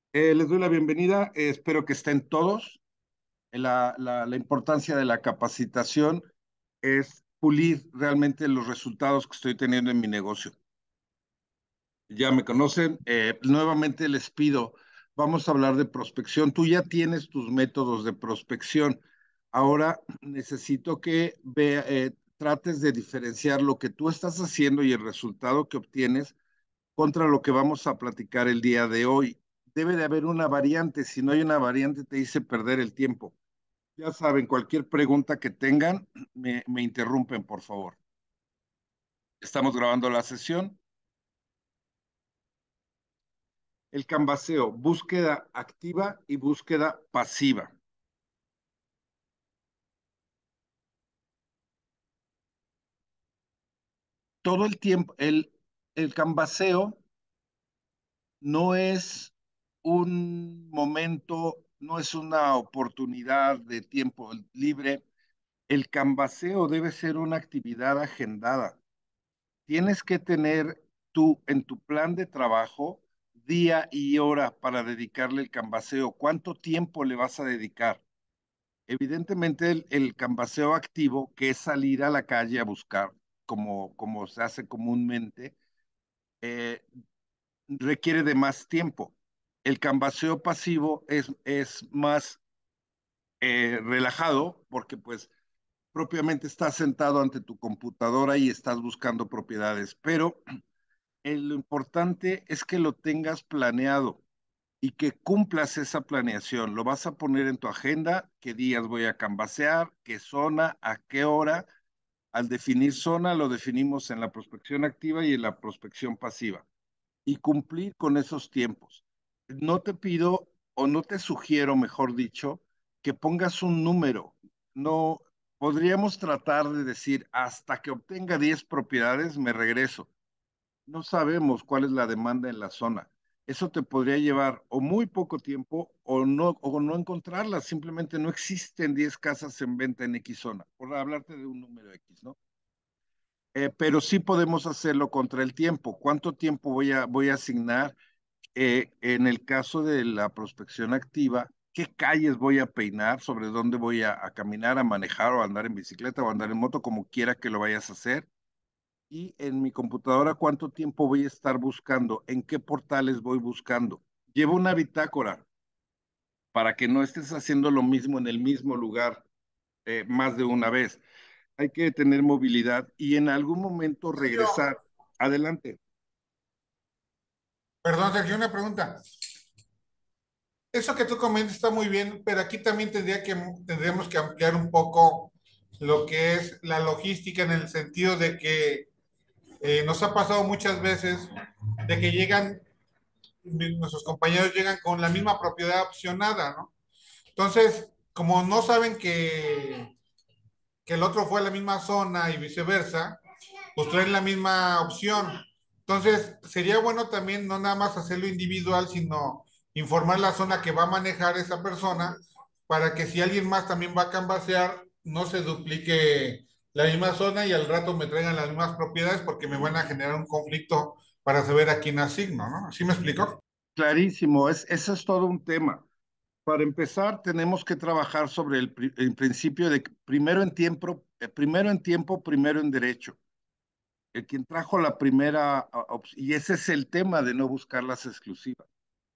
Les doy la bienvenida. Espero que estén todos. La importancia de la capacitación es pulir realmente los resultados que estoy teniendo en mi negocio. Ya me conocen. Nuevamente les pido, vamos a hablar de prospección. Tú ya tienes tus métodos de prospección. Ahora necesito que trates de diferenciar lo que tú estás haciendo y el resultado que obtienes contra lo que vamos a platicar el día de hoy. Debe de haber una variante, si no hay una variante te hice perder el tiempo. Ya saben, cualquier pregunta que tengan, me interrumpen, por favor. Estamos grabando la sesión. El canvaseo, búsqueda activa y búsqueda pasiva. Todo el tiempo, el canvaseo no es un momento, no es una oportunidad de tiempo libre. El canvaseo debe ser una actividad agendada. Tienes que tener tú en tu plan de trabajo día y hora para dedicarle el canvaseo. ¿Cuánto tiempo le vas a dedicar? Evidentemente el canvaseo activo, que es salir a la calle a buscar, como se hace comúnmente, eh, requiere de más tiempo. El canvaseo pasivo es más relajado porque pues propiamente estás sentado ante tu computadora y estás buscando propiedades, pero lo importante es que lo tengas planeado y que cumplas esa planeación. Lo vas a poner en tu agenda, qué días voy a canvasear, qué zona, a qué hora. Al definir zona, lo definimos en la prospección activa y en la prospección pasiva. Y cumplir con esos tiempos. No te pido, o no te sugiero, mejor dicho, que pongas un número. No, podríamos tratar de decir, hasta que obtenga 10 propiedades, me regreso. No sabemos cuál es la demanda en la zona. Eso te podría llevar o muy poco tiempo o no encontrarlas. Simplemente no existen 10 casas en venta en X zona, por hablarte de un número X, ¿no? Pero sí podemos hacerlo contra el tiempo. ¿Cuánto tiempo voy a asignar? En el caso de la prospección activa, ¿qué calles voy a peinar? ¿Sobre dónde voy a caminar, a manejar o a andar en bicicleta o a andar en moto, como quiera que lo vayas a hacer? Y en mi computadora cuánto tiempo voy a estar buscando, en qué portales voy buscando. Llevo una bitácora para que no estés haciendo lo mismo en el mismo lugar más de una vez. Hay que tener movilidad y en algún momento Sergio, regresar. Adelante. perdón, Sergio, una pregunta. Eso que tú comentas está muy bien, pero aquí también tendríamos que ampliar un poco lo que es la logística en el sentido de que nos ha pasado muchas veces de que nuestros compañeros llegan con la misma propiedad opcionada, ¿no? Entonces, como no saben que el otro fue a la misma zona y viceversa, pues traen la misma opción. Entonces, sería bueno también no nada más hacerlo individual, sino informar la zona que va a manejar esa persona para que si alguien más también va a canvasear, no se duplique la misma zona y al rato me traigan las mismas propiedades porque me van a generar un conflicto para saber a quién asigno, ¿no? ¿Sí me explico? Clarísimo, eso es todo un tema. Para empezar, tenemos que trabajar sobre el principio de que primero en tiempo, primero en derecho. El quien trajo la primera, y ese es el tema de no buscar las exclusivas.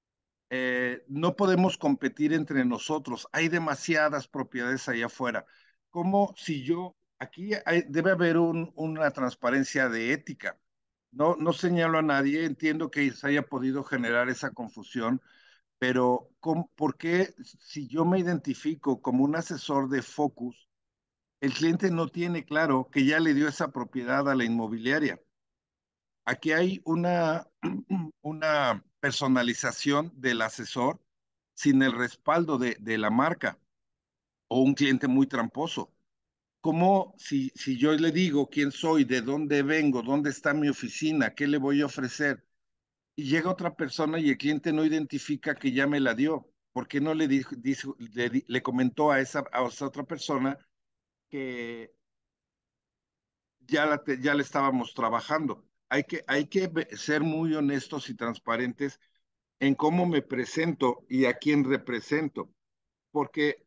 No podemos competir entre nosotros. Hay demasiadas propiedades allá afuera. Como si yo, debe haber una transparencia de ética. No señalo a nadie, entiendo que se haya podido generar esa confusión, pero ¿por qué si yo me identifico como un asesor de Focus, el cliente no tiene claro que ya le dio esa propiedad a la inmobiliaria? Aquí hay una personalización del asesor sin el respaldo de la marca o un cliente muy tramposo. ¿Cómo si yo le digo quién soy, de dónde vengo, dónde está mi oficina, qué le voy a ofrecer? Y llega otra persona y el cliente no identifica que ya me la dio. ¿Por qué no le comentó a esa otra persona que ya le estábamos trabajando? Hay que ser muy honestos y transparentes en cómo me presento y a quién represento, porque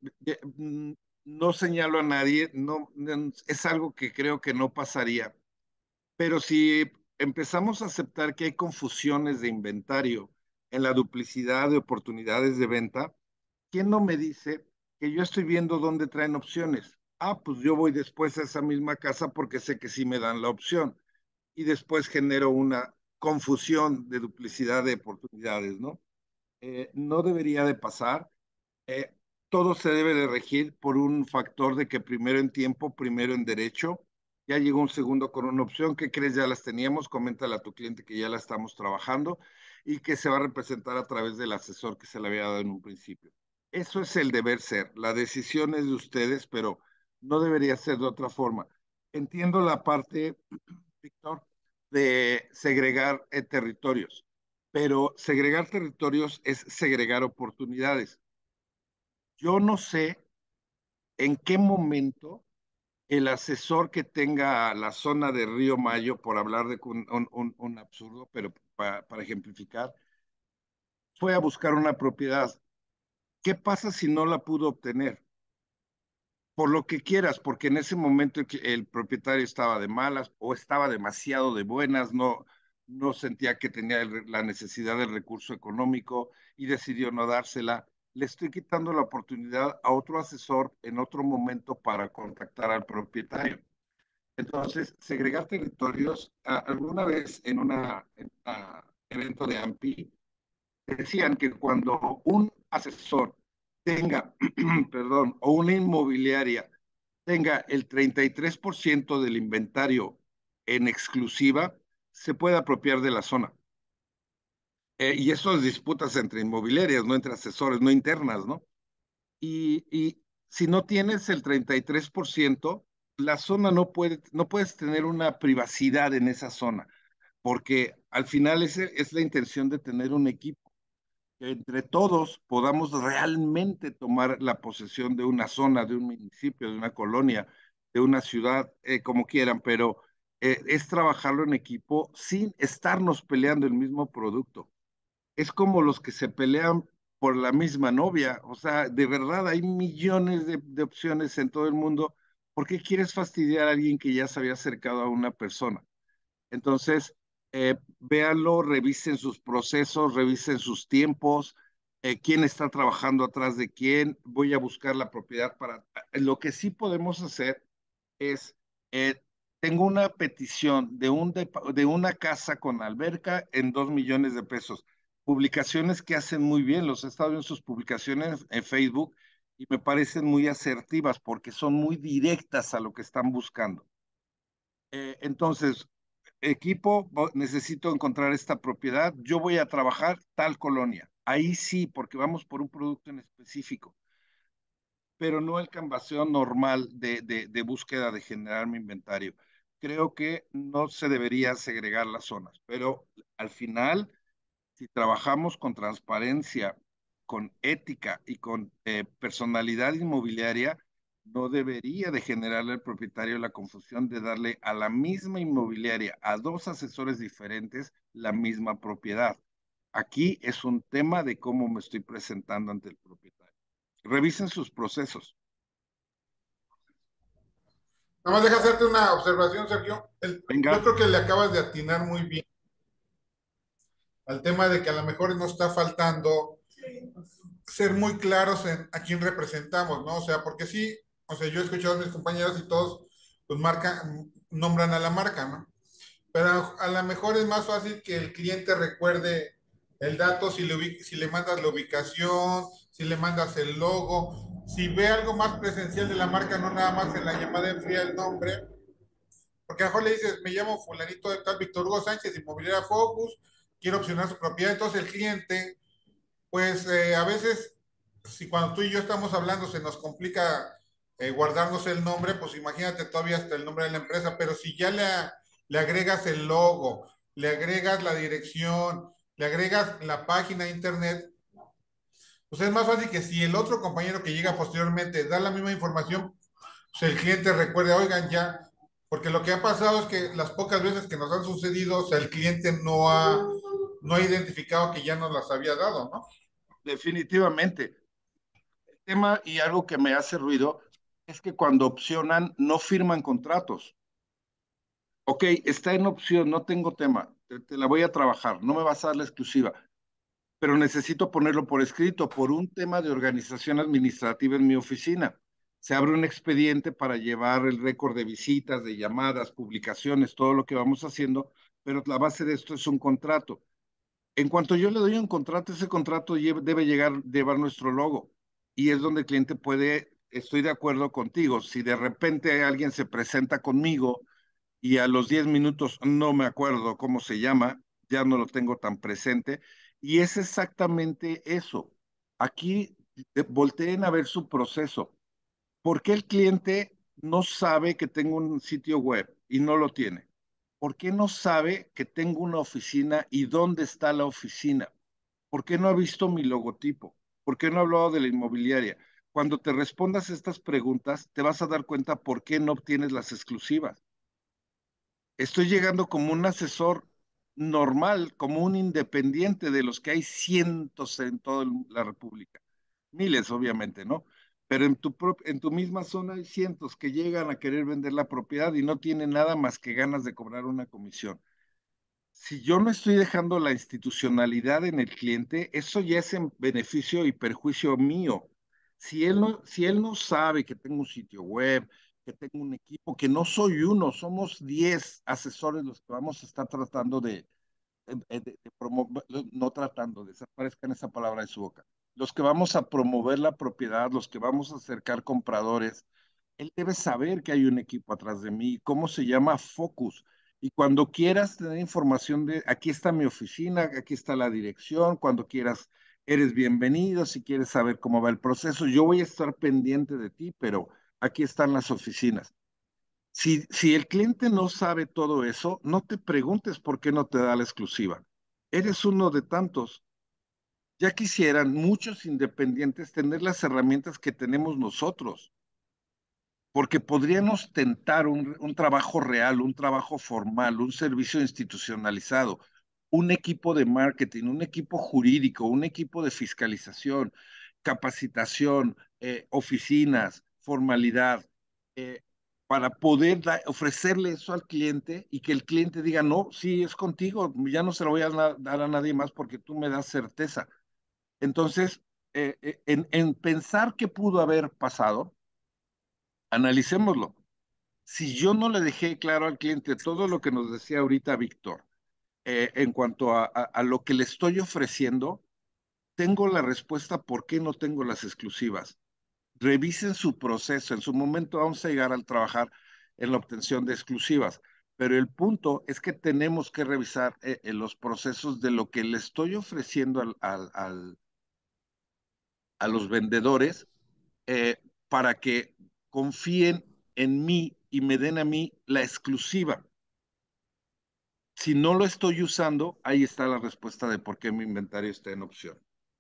no señalo a nadie, es algo que creo que no pasaría, pero si empezamos a aceptar que hay confusiones de inventario en la duplicidad de oportunidades de venta, ¿quién no me dice que yo estoy viendo dónde traen opciones? Ah, pues yo voy después a esa misma casa porque sé que sí me dan la opción y después genero una confusión de duplicidad de oportunidades, ¿no? No debería de pasar. Eh, Todo se debe de regir por un factor de que primero en tiempo, primero en derecho. Ya llegó un segundo con una opción. ¿Qué crees? Ya las teníamos. Coméntale a tu cliente que ya la estamos trabajando y que se va a representar a través del asesor que se le había dado en un principio. Eso es el deber ser. La decisión es de ustedes, pero no debería ser de otra forma. Entiendo la parte, Víctor, de segregar territorios, pero segregar territorios es segregar oportunidades. Yo no sé en qué momento el asesor que tenga la zona de Río Mayo, por hablar de un absurdo, pero para ejemplificar, fue a buscar una propiedad. ¿Qué pasa si no la pudo obtener? Por lo que quieras, porque en ese momento el propietario estaba de malas o estaba demasiado de buenas, no sentía que tenía la necesidad del recurso económico y decidió no dársela. Le estoy quitando la oportunidad a otro asesor en otro momento para contactar al propietario. Entonces, segregar territorios, alguna vez en un evento de AMPI, decían que cuando un asesor tenga, perdón, o una inmobiliaria tenga el 33% del inventario en exclusiva, se puede apropiar de la zona. Y eso es disputas entre inmobiliarias, no entre asesores, no internas, ¿no? Y si no tienes el 33%, la zona no puedes tener una privacidad en esa zona, porque al final es la intención de tener un equipo que entre todos podamos realmente tomar la posesión de una zona, de un municipio, de una colonia, de una ciudad, como quieran, pero es trabajarlo en equipo sin estarnos peleando el mismo producto. Es como los que se pelean por la misma novia, o sea, de verdad hay millones de opciones en todo el mundo. ¿Por qué quieres fastidiar a alguien que ya se había acercado a una persona? Entonces, véanlo, revisen sus procesos, revisen sus tiempos, quién está trabajando atrás de quién. Voy a buscar la propiedad para... Lo que sí podemos hacer es, eh, tengo una petición de una casa con alberca en 2 millones de pesos. Publicaciones que hacen muy bien, los he estado viendo sus publicaciones en Facebook y me parecen muy asertivas porque son muy directas a lo que están buscando. Entonces, equipo, necesito encontrar esta propiedad, yo voy a trabajar tal colonia. Ahí sí, porque vamos por un producto en específico, pero no el canvaseo normal de búsqueda de generar mi inventario. Creo que no se debería segregar las zonas, pero al final, si trabajamos con transparencia, con ética y con personalidad inmobiliaria, no debería de generarle al propietario la confusión de darle a la misma inmobiliaria, a dos asesores diferentes, la misma propiedad. Aquí es un tema de cómo me estoy presentando ante el propietario. Revisen sus procesos. Nada más deja hacerte una observación, Sergio. Yo Venga, creo que le acabas de atinar muy bien al tema de que a lo mejor nos está faltando ser muy claros en a quién representamos, ¿no? O sea, porque sí, o sea, yo he escuchado a mis compañeros y todos, pues nombran a la marca, ¿no? Pero a lo mejor es más fácil que el cliente recuerde el dato si le mandas la ubicación, si le mandas el logo, si ve algo más presencial de la marca, no nada más en la llamada en fría el nombre, porque a lo mejor le dices, me llamo fulanito de tal, Víctor Hugo Sánchez, Inmobiliaria Focus, quiero opcionar su propiedad, entonces el cliente, pues a veces, si cuando tú y yo estamos hablando se nos complica guardarnos el nombre, pues imagínate todavía hasta el nombre de la empresa, pero si ya le agregas el logo, le agregas la dirección, le agregas la página de internet, pues es más fácil que si el otro compañero que llega posteriormente da la misma información, pues el cliente recuerde, oigan, ya, porque lo que ha pasado es que las pocas veces que nos han sucedido, o sea, el cliente no he identificado que ya nos las había dado, ¿no? Definitivamente. El tema y algo que me hace ruido es que cuando opcionan no firman contratos. Ok, está en opción, no tengo tema, te la voy a trabajar, no me vas a dar la exclusiva, pero necesito ponerlo por escrito por un tema de organización administrativa en mi oficina. Se abre un expediente para llevar el récord de visitas, de llamadas, publicaciones, todo lo que vamos haciendo, pero la base de esto es un contrato. En cuanto yo le doy un contrato, ese contrato debe llevar nuestro logo y es donde el cliente puede, estoy de acuerdo contigo, si de repente alguien se presenta conmigo y a los 10 minutos no me acuerdo cómo se llama, ya no lo tengo tan presente. Y es exactamente eso. Aquí volteen a ver su proceso. ¿Por qué el cliente no sabe que tengo un sitio web y no lo tiene? ¿Por qué no sabe que tengo una oficina y dónde está la oficina? ¿Por qué no ha visto mi logotipo? ¿Por qué no ha hablado de la inmobiliaria? Cuando te respondas estas preguntas, te vas a dar cuenta por qué no obtienes las exclusivas. Estoy llegando como un asesor normal, como un independiente de los que hay cientos en toda la República. Miles, obviamente, ¿no? Pero en tu misma zona hay cientos que llegan a querer vender la propiedad y no tienen nada más que ganas de cobrar una comisión. Si yo no estoy dejando la institucionalidad en el cliente, eso ya es en beneficio y perjuicio mío. Si él no sabe que tengo un sitio web, que tengo un equipo, que no soy uno, somos 10 asesores los que vamos a estar tratando de promover, no tratando, desaparezcan esa palabra de su boca. Los que vamos a promover la propiedad, los que vamos a acercar compradores, él debe saber que hay un equipo atrás de mí, cómo se llama Focus. Y cuando quieras tener información de, aquí está mi oficina, aquí está la dirección, cuando quieras, eres bienvenido, si quieres saber cómo va el proceso, yo voy a estar pendiente de ti, pero aquí están las oficinas. Si el cliente no sabe todo eso, no te preguntes por qué no te da la exclusiva. Eres uno de tantos. Ya quisieran muchos independientes tener las herramientas que tenemos nosotros, porque podríamos tentar un trabajo real, un trabajo formal, un servicio institucionalizado, un equipo de marketing, un equipo jurídico, un equipo de fiscalización, capacitación, oficinas, formalidad, eh, para poder ofrecerle eso al cliente y que el cliente diga, no, sí, es contigo, ya no se lo voy a dar a nadie más porque tú me das certeza. Entonces, en pensar qué pudo haber pasado, analicémoslo. Si yo no le dejé claro al cliente todo lo que nos decía ahorita Víctor, en cuanto a lo que le estoy ofreciendo, tengo la respuesta por qué no tengo las exclusivas. Revisen su proceso. En su momento vamos a llegar al trabajar en la obtención de exclusivas, pero el punto es que tenemos que revisar en los procesos de lo que le estoy ofreciendo a los vendedores para que confíen en mí y me den a mí la exclusiva. Si no lo estoy usando, ahí está la respuesta de por qué mi inventario está en opción.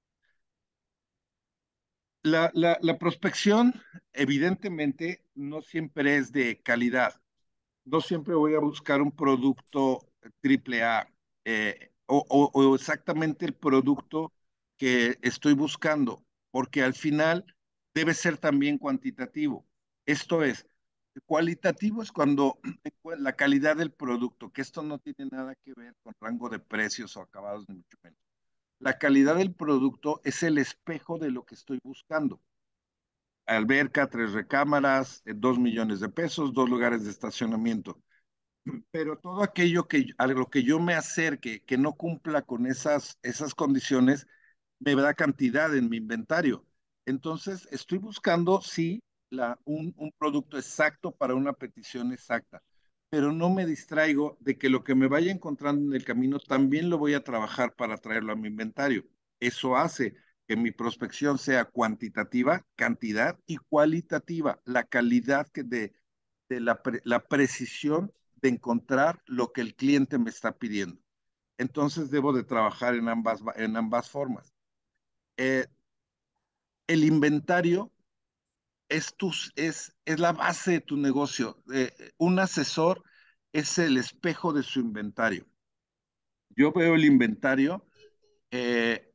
La prospección, evidentemente, no siempre es de calidad. No siempre voy a buscar un producto triple A o exactamente el producto que estoy buscando, porque al final debe ser también cuantitativo. Esto es, cualitativo es cuando la calidad del producto, que esto no tiene nada que ver con rango de precios o acabados, ni mucho menos. La calidad del producto es el espejo de lo que estoy buscando. Alberca, 3 recámaras, 2 millones de pesos, 2 lugares de estacionamiento. Pero todo aquello a lo que yo me acerque, que no cumpla con esas condiciones, me da cantidad en mi inventario. Entonces, estoy buscando, sí, un producto exacto para una petición exacta, pero no me distraigo de que lo que me vaya encontrando en el camino también lo voy a trabajar para traerlo a mi inventario. Eso hace que mi prospección sea cuantitativa, cantidad y cualitativa, la calidad de la precisión de encontrar lo que el cliente me está pidiendo. Entonces debo de trabajar en ambas formas. Eh, el inventario es la base de tu negocio. Un asesor es el espejo de su inventario. Yo veo el inventario eh,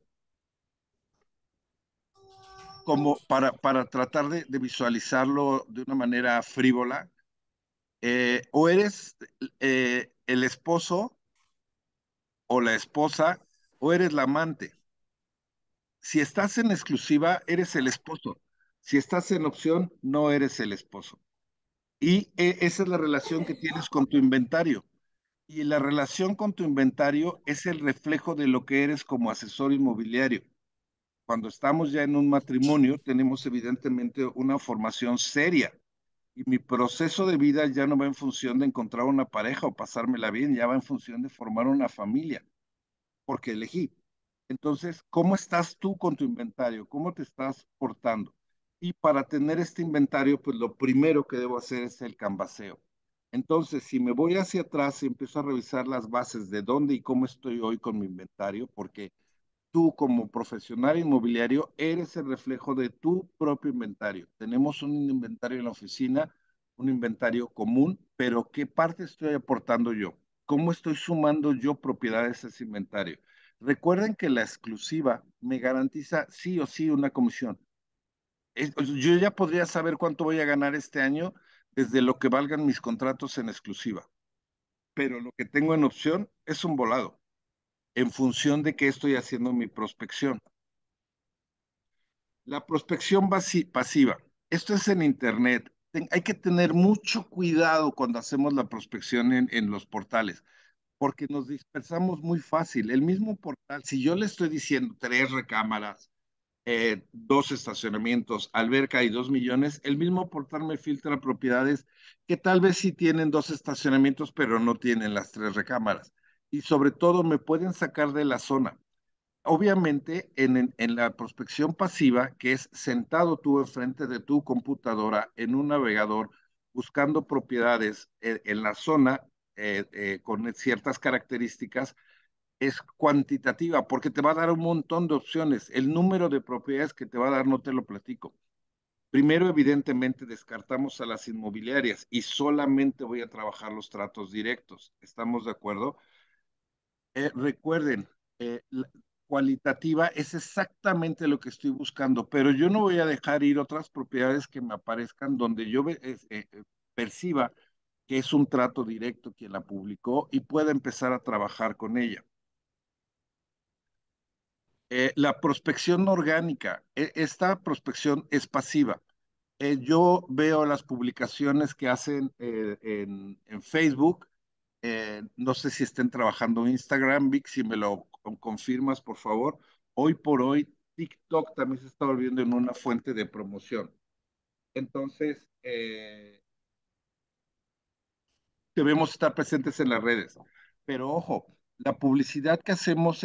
como para tratar de visualizarlo de una manera frívola. O eres el esposo o la esposa o eres la amante. Si estás en exclusiva, eres el esposo. Si estás en opción, no eres el esposo. Y esa es la relación que tienes con tu inventario. Y la relación con tu inventario es el reflejo de lo que eres como asesor inmobiliario. Cuando estamos ya en un matrimonio, tenemos evidentemente una formación seria. Y mi proceso de vida ya no va en función de encontrar una pareja o pasármela bien, ya va en función de formar una familia, porque elegí. Entonces, ¿cómo estás tú con tu inventario? ¿Cómo te estás portando? Y para tener este inventario, pues lo primero que debo hacer es el canvaseo. Entonces, si me voy hacia atrás y empiezo a revisar las bases de dónde y cómo estoy hoy con mi inventario, porque tú como profesional inmobiliario eres el reflejo de tu propio inventario. Tenemos un inventario en la oficina, un inventario común, pero ¿qué parte estoy aportando yo? ¿Cómo estoy sumando yo propiedades a ese inventario? Recuerden que la exclusiva me garantiza sí o sí una comisión. Yo ya podría saber cuánto voy a ganar este año desde lo que valgan mis contratos en exclusiva, pero lo que tengo en opción es un volado en función de qué estoy haciendo mi prospección. La prospección pasiva. Esto es en Internet. Hay que tener mucho cuidado cuando hacemos la prospección en los portales, porque nos dispersamos muy fácil. El mismo portal, si yo le estoy diciendo 3 recámaras, 2 estacionamientos, alberca y 2 millones, el mismo portal me filtra propiedades que tal vez sí tienen 2 estacionamientos, pero no tienen las 3 recámaras. Y sobre todo me pueden sacar de la zona. Obviamente, en la prospección pasiva, que es sentado tú enfrente de tu computadora en un navegador buscando propiedades en la zona con ciertas características, es cuantitativa porque te va a dar un montón de opciones. El número de propiedades que te va a dar no te lo platico. Primero, evidentemente, descartamos a las inmobiliarias y solamente voy a trabajar los tratos directos. ¿Estamos de acuerdo? Recuerden, cualitativa es exactamente lo que estoy buscando, pero yo no voy a dejar ir otras propiedades que me aparezcan donde yo perciba que es un trato directo quien la publicó y pueda empezar a trabajar con ella. La prospección orgánica, esta prospección es pasiva. Yo veo las publicaciones que hacen en Facebook. No sé si estén trabajando en Instagram, Vic, si me lo confirmas, por favor. Hoy por hoy, TikTok también se está volviendo en una fuente de promoción. Entonces, debemos estar presentes en las redes. Pero ojo, la publicidad que hacemos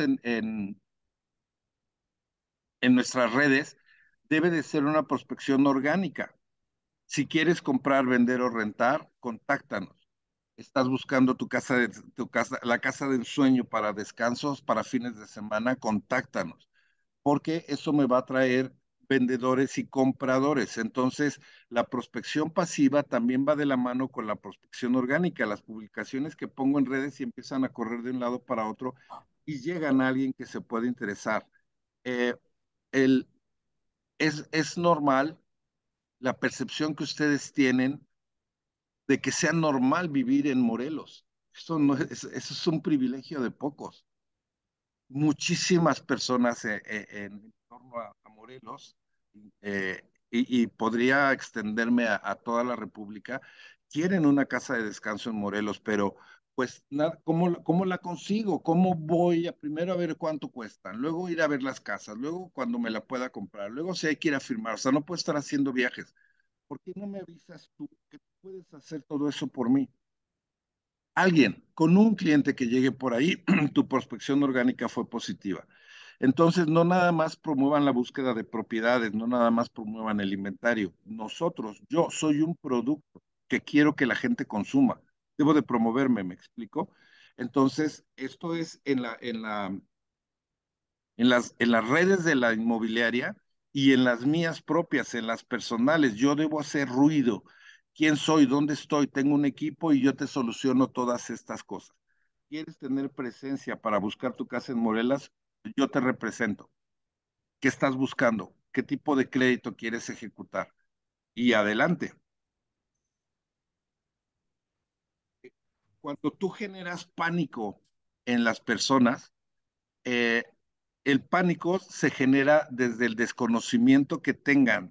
en nuestras redes debe de ser una prospección orgánica. Si quieres comprar, vender o rentar, contáctanos. Estás buscando la casa de ensueño para descansos, para fines de semana, contáctanos, porque eso me va a traer vendedores y compradores. Entonces, la prospección pasiva también va de la mano con la prospección orgánica. Las publicaciones que pongo en redes y empiezan a correr de un lado para otro y llegan a alguien que se puede interesar. Eh, el, es normal la percepción que ustedes tienen de que sea normal vivir en Morelos. Esto no es, eso es un privilegio de pocos. Muchísimas personas en torno a Morelos, y podría extenderme a toda la República, quieren una casa de descanso en Morelos, pero pues nada, ¿cómo la consigo? ¿Cómo voy a primero a ver cuánto cuestan? Luego ir a ver las casas, luego cuando me la pueda comprar, luego si hay que ir a firmar, o sea, no puedo estar haciendo viajes. ¿Por qué no me avisas tú que puedes hacer todo eso por mí? Alguien, con un cliente que llegue por ahí, tu prospección orgánica fue positiva. Entonces, no nada más promuevan la búsqueda de propiedades, no nada más promuevan el inventario. Nosotros, yo soy un producto que quiero que la gente consuma. Debo de promoverme, ¿me explico? Entonces, esto es en las redes de la inmobiliaria y en las mías propias, en las personales. Yo debo hacer ruido. ¿Quién soy? ¿Dónde estoy? Tengo un equipo y yo te soluciono todas estas cosas. quieres tener presencia para buscar tu casa en Morelas, yo te represento. ¿Qué estás buscando? ¿Qué tipo de crédito quieres ejecutar? Y adelante. Cuando tú generas pánico en las personas, eh, el pánico se genera desde el desconocimiento que tengan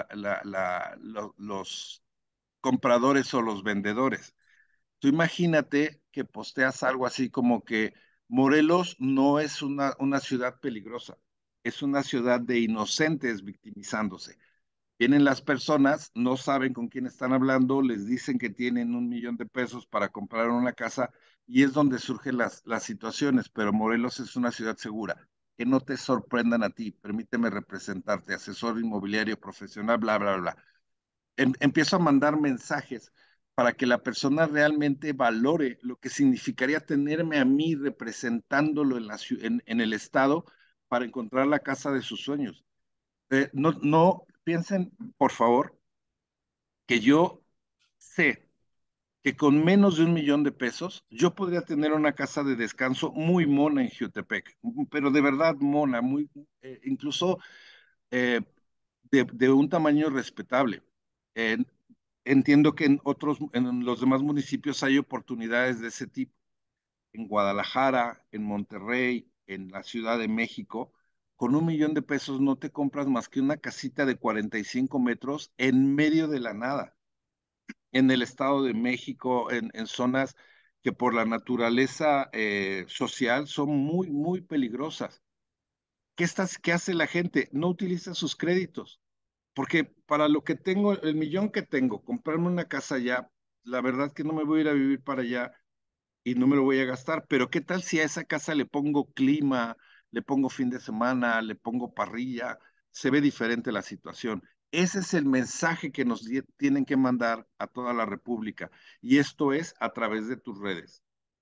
los compradores o los vendedores. Tú imagínate que posteas algo así como que Morelos no es una ciudad peligrosa, es una ciudad de inocentes victimizándose. Vienen las personas, no saben con quién están hablando, les dicen que tienen 1 millón de pesos para comprar una casa y es donde surgen las situaciones, pero Morelos es una ciudad segura. Que no te sorprendan a ti, permíteme representarte, asesor inmobiliario profesional, bla, bla, bla. Empiezo a mandar mensajes para que la persona realmente valore lo que significaría tenerme a mí representándolo en el estado para encontrar la casa de sus sueños. No, no piensen, por favor, que yo sé que con menos de 1 millón de pesos yo podría tener una casa de descanso muy mona en Jutepec, pero de verdad mona, incluso eh, de un tamaño respetable. Eh, Entiendo que en los demás municipios hay oportunidades de ese tipo. En Guadalajara, en Monterrey, en la Ciudad de México, con 1 millón de pesos no te compras más que una casita de 45 metros en medio de la nada. En el Estado de México, en zonas que por la naturaleza social son muy, muy peligrosas. ¿Qué hace la gente? No utiliza sus créditos, porque para lo que tengo, el millón que tengo, comprarme una casa allá, la verdad que no me voy a ir a vivir para allá y no me lo voy a gastar, pero ¿qué tal si a esa casa le pongo clima, le pongo fin de semana, le pongo parrilla? Se ve diferente la situación. Ese es el mensaje que nos tienen que mandar a toda la República y esto es a través de tus redes.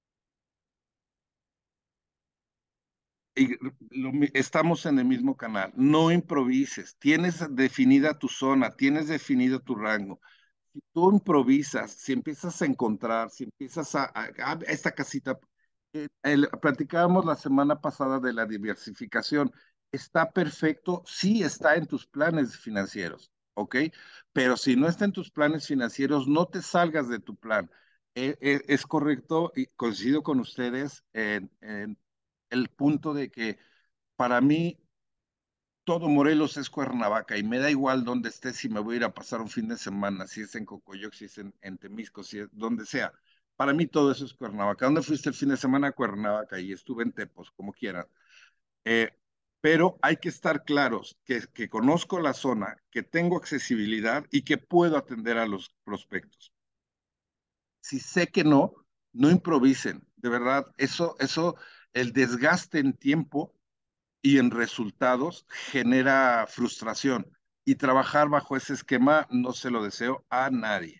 Y estamos en el mismo canal. No improvises. Tienes definida tu zona, tienes definido tu rango. Si tú improvisas, si empiezas a encontrar, si empiezas esta casita, platicábamos la semana pasada de la diversificación. ¿Está perfecto? Sí, está en tus planes financieros, ¿ok? Pero si no está en tus planes financieros, no te salgas de tu plan. Es correcto y coincido con ustedes en el punto de que para mí todo Morelos es Cuernavaca y me da igual dónde esté, si me voy a ir a pasar un fin de semana, si es en Cocoyoc, si es en Temisco, si es donde sea. Para mí todo eso es Cuernavaca. ¿Dónde fuiste el fin de semana? A Cuernavaca y estuve en Tepos, como quieran. Eh, pero hay que estar claros que conozco la zona, que tengo accesibilidad y que puedo atender a los prospectos. Si sé que no, no improvisen. De verdad, el desgaste en tiempo y en resultados genera frustración. Y trabajar bajo ese esquema no se lo deseo a nadie.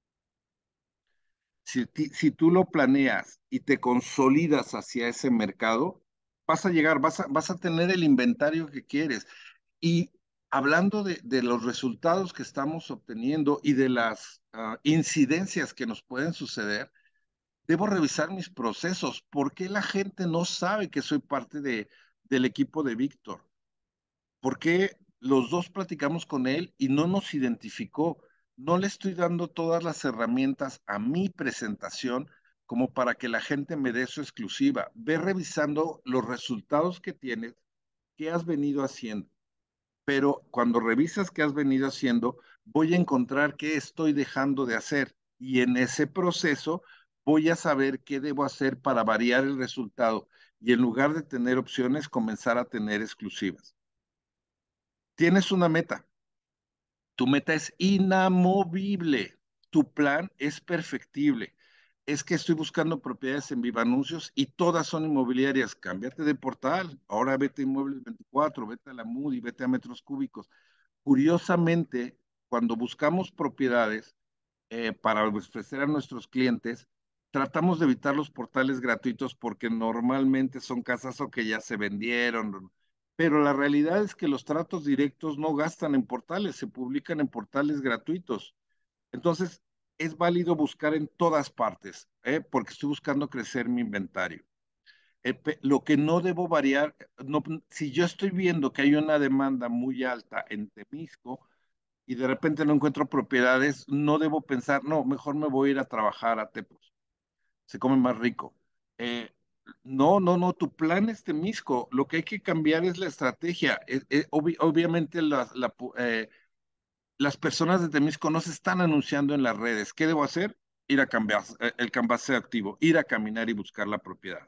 Si tú lo planeas y te consolidas hacia ese mercado, vas a llegar, vas a tener el inventario que quieres. Y hablando de los resultados que estamos obteniendo y de las incidencias que nos pueden suceder, debo revisar mis procesos. ¿Por qué la gente no sabe que soy parte del equipo de Víctor? ¿Por qué los dos platicamos con él y no nos identificó? No le estoy dando todas las herramientas a mi presentación como para que la gente me dé su exclusiva. Ve revisando los resultados que tienes, qué has venido haciendo. Pero cuando revisas qué has venido haciendo, voy a encontrar qué estoy dejando de hacer. Y en ese proceso voy a saber qué debo hacer para variar el resultado. Y en lugar de tener opciones, comenzar a tener exclusivas. Tienes una meta. Tu meta es inamovible. Tu plan es perfectible. Es que estoy buscando propiedades en Viva Anuncios y todas son inmobiliarias. Cámbiate de portal. Ahora vete a Inmuebles 24, vete a la Moody, vete a Metros Cúbicos. Curiosamente, cuando buscamos propiedades para ofrecer a nuestros clientes, tratamos de evitar los portales gratuitos porque normalmente son casas o que ya se vendieron, pero la realidad es que los tratos directos no gastan en portales, se publican en portales gratuitos. Entonces, es válido buscar en todas partes, porque estoy buscando crecer mi inventario. Lo que no debo variar, no, si yo estoy viendo que hay una demanda muy alta en Temisco y de repente no encuentro propiedades, no debo pensar, no, mejor me voy a ir a trabajar a Tepos, se come más rico. Eh, no, no, no, tu plan es Temisco, lo que hay que cambiar es la estrategia. Obviamente las personas de Temisco no se están anunciando en las redes. ¿Qué debo hacer? Ir a cambiar, el canvas activo, ir a caminar y buscar la propiedad.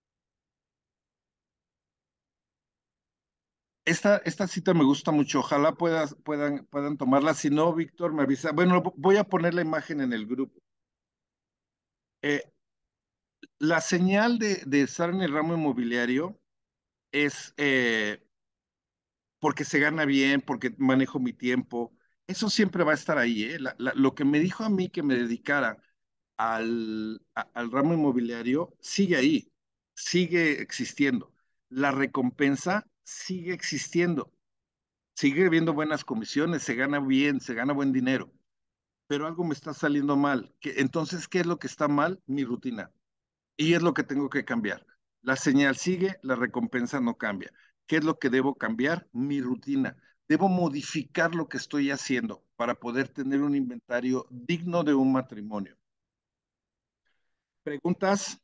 Esta cita me gusta mucho. Ojalá puedan tomarla. Si no, Víctor me avisa. Bueno, voy a poner la imagen en el grupo. Eh, la señal de estar en el ramo inmobiliario es porque se gana bien, porque manejo mi tiempo. Eso siempre va a estar ahí, ¿eh? Lo que me dijo a mí que me dedicara al ramo inmobiliario sigue ahí, sigue existiendo. La recompensa sigue existiendo, sigue habiendo buenas comisiones, se gana bien, se gana buen dinero, pero algo me está saliendo mal. Entonces, ¿qué es lo que está mal? Mi rutina. Y es lo que tengo que cambiar. La señal sigue, la recompensa no cambia. ¿Qué es lo que debo cambiar? Mi rutina. Debo modificar lo que estoy haciendo para poder tener un inventario digno de un matrimonio. ¿Preguntas?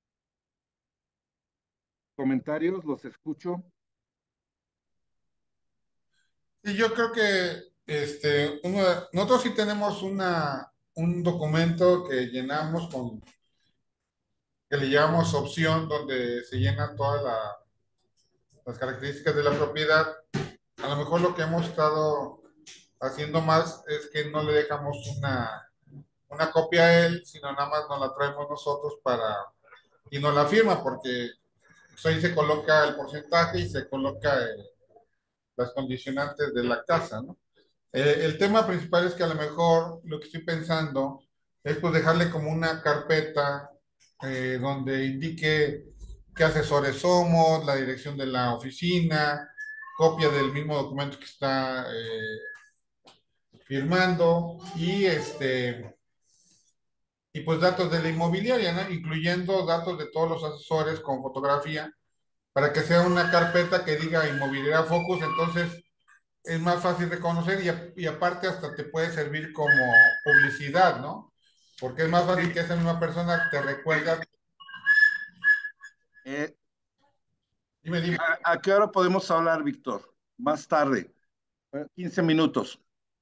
¿Comentarios? ¿Los escucho? Y yo creo que nosotros sí tenemos un documento que llenamos que le llamamos opción, donde se llenan todas las características de la propiedad. A lo mejor lo que hemos estado haciendo más es que no le dejamos una copia a él, sino nada más nos la traemos nosotros y nos la firma, porque pues, ahí se coloca el porcentaje y se coloca las condicionantes de la casa, ¿no? El tema principal es que a lo mejor lo que estoy pensando es pues dejarle como una carpeta donde indique qué asesores somos, la dirección de la oficina, copia del mismo documento que está firmando y pues datos de la inmobiliaria, ¿no? Incluyendo datos de todos los asesores con fotografía para que sea una carpeta que diga Inmobiliaria Focus. Entonces es más fácil de conocer y aparte hasta te puede servir como publicidad, ¿no? Porque es más fácil que esa misma persona te recuerda. Eh, Dime, dime. ¿A qué hora podemos hablar, Víctor? Más tarde, 15 minutos.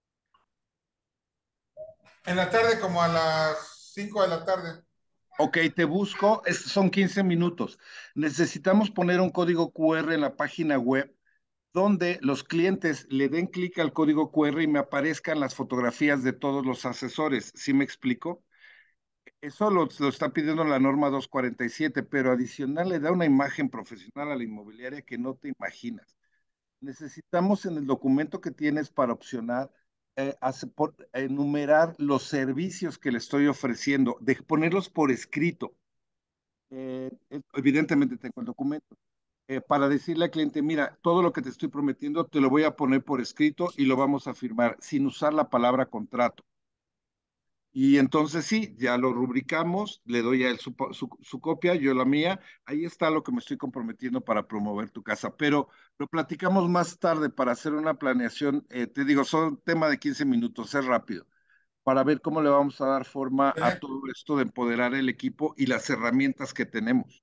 En la tarde, como a las 5 de la tarde. Ok, te busco, son 15 minutos. Necesitamos poner un código QR en la página web donde los clientes le den clic al código QR y me aparezcan las fotografías de todos los asesores. ¿Sí me explico? Eso lo está pidiendo la norma 247, pero adicional le da una imagen profesional a la inmobiliaria que no te imaginas. Necesitamos en el documento que tienes para opcionar, enumerar los servicios que le estoy ofreciendo, de ponerlos por escrito. Evidentemente tengo el documento. Para decirle al cliente, mira, todo lo que te estoy prometiendo te lo voy a poner por escrito y lo vamos a firmar sin usar la palabra contrato. Y entonces sí, ya lo rubricamos, le doy a él su copia, yo la mía, ahí está lo que me estoy comprometiendo para promover tu casa, pero lo platicamos más tarde para hacer una planeación, te digo, son tema de 15 minutos, es rápido, para ver cómo le vamos a dar forma a Excelente. todo esto de empoderar el equipo y las herramientas que tenemos.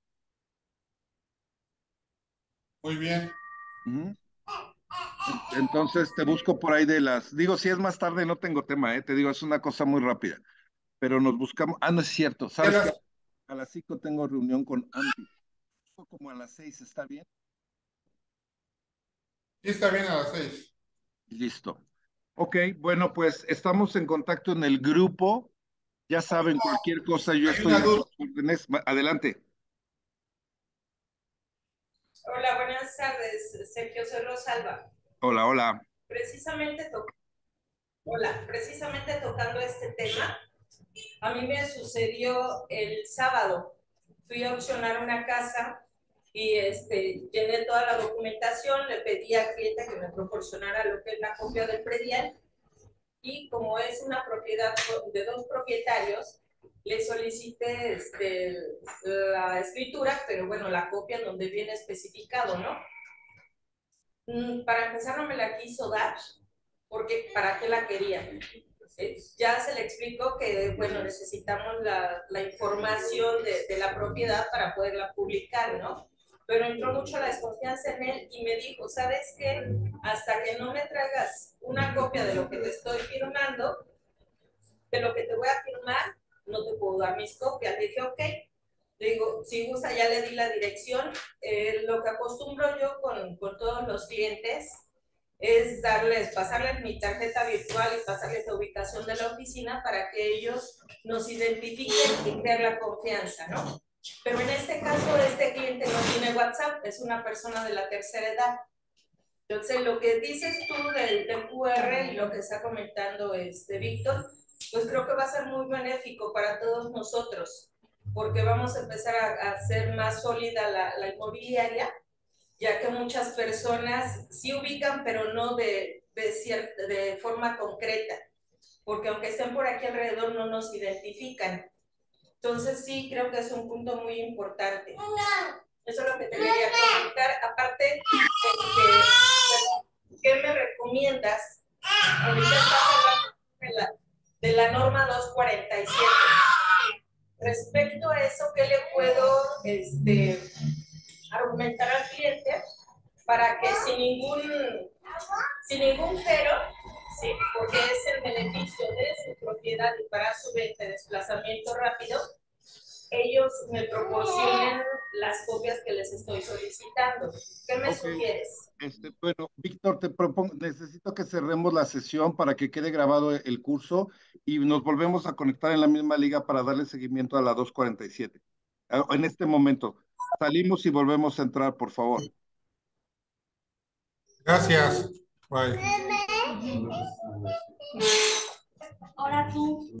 Muy bien. Ujú. Entonces te busco por ahí digo, si es más tarde no tengo tema, te digo, es una cosa muy rápida, pero nos buscamos, no es cierto, Ya ¿sabes qué? A las 5 tengo reunión con Andy. Como a las 6, ¿está bien? sí, está bien a las 6. Listo. Ok, bueno, pues estamos en contacto en el grupo. Ya saben, cualquier cosa, yo Hay estoy una a duda. sus órdenes. Adelante. Hola, buenas tardes, Sergio, soy Rosalba. Hola, hola. Precisamente, Hola, precisamente tocando este tema, a mí me sucedió el sábado. Fui a opcionar una casa y llené toda la documentación, le pedí al cliente que me proporcionara lo que es la copia del predial y como es una propiedad de dos propietarios, le solicité la escritura, pero bueno, la copia en donde viene especificado, ¿no? Para empezar no me la quiso dar, porque ¿para qué la quería? Ya se le explicó que, bueno, necesitamos la información de la propiedad para poderla publicar, ¿no? Pero entró mucho la desconfianza en él y me dijo, ¿sabes qué? Hasta que no me traigas una copia de lo que te estoy firmando, de lo que te voy a firmar, no te puedo dar mis copias. Le dije, ok. Le digo, si gusta, ya le di la dirección. Lo que acostumbro yo con todos los clientes es pasarles mi tarjeta virtual y pasarles la ubicación de la oficina para que ellos nos identifiquen y crear la confianza, ¿no? Pero en este caso, este cliente no tiene WhatsApp, es una persona de la tercera edad. Entonces, lo que dices tú del QR y lo que está comentando Víctor, pues creo que va a ser muy benéfico para todos nosotros, porque vamos a empezar a hacer más sólida la inmobiliaria, ya que muchas personas sí ubican, pero no de forma concreta, porque aunque estén por aquí alrededor no nos identifican. Entonces sí, creo que es un punto muy importante. Eso es lo que te quería comentar. Aparte, ¿qué me recomiendas? Ahorita estás hablando de la norma 247. Respecto a eso, ¿qué le puedo argumentar al cliente para que sin ningún pero, ¿sí? Porque es el beneficio de su propiedad y para su venta, desplazamiento rápido, ellos me proporcionen las copias que les estoy solicitando? ¿Qué me sugieres? Bueno, Víctor, te propongo, necesito que cerremos la sesión para que quede grabado el curso y nos volvemos a conectar en la misma liga para darle seguimiento a la 247. En este momento, salimos y volvemos a entrar, por favor. Gracias. Bye. Ahora tú.